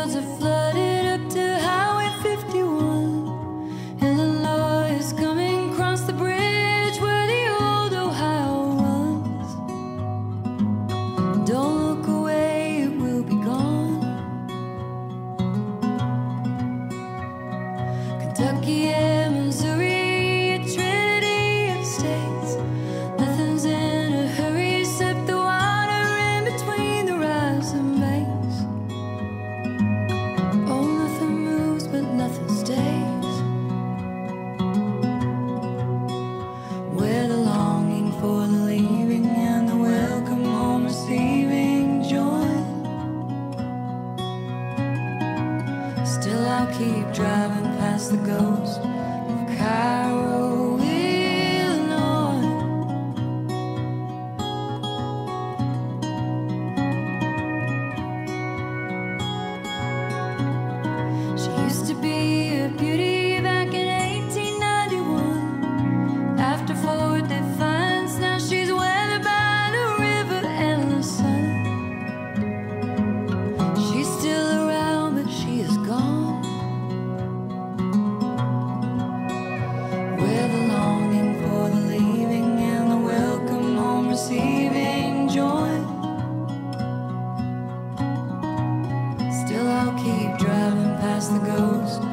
fields are flooded up to Highway 51. Illinois is coming across the bridge where the old Ohio runs. Don't look away, it will be gone. Kentucky and Missouri, a trinity of states. Nothing's in a hurry except the water in between the rising banks. Oh, nothing moves, but nothing stays. Where the longing for the leaving and the welcome home receiving join. Still I'll keep driving past the ghost of Cairo, Illinois. She used to be a beauty back in 1891. After 4 defiance, now she's weathered by the river and the sun. She's still around, but she is gone. Where the longing for the leaving and the welcome home receiving join. Still I'll keep driving past the ghost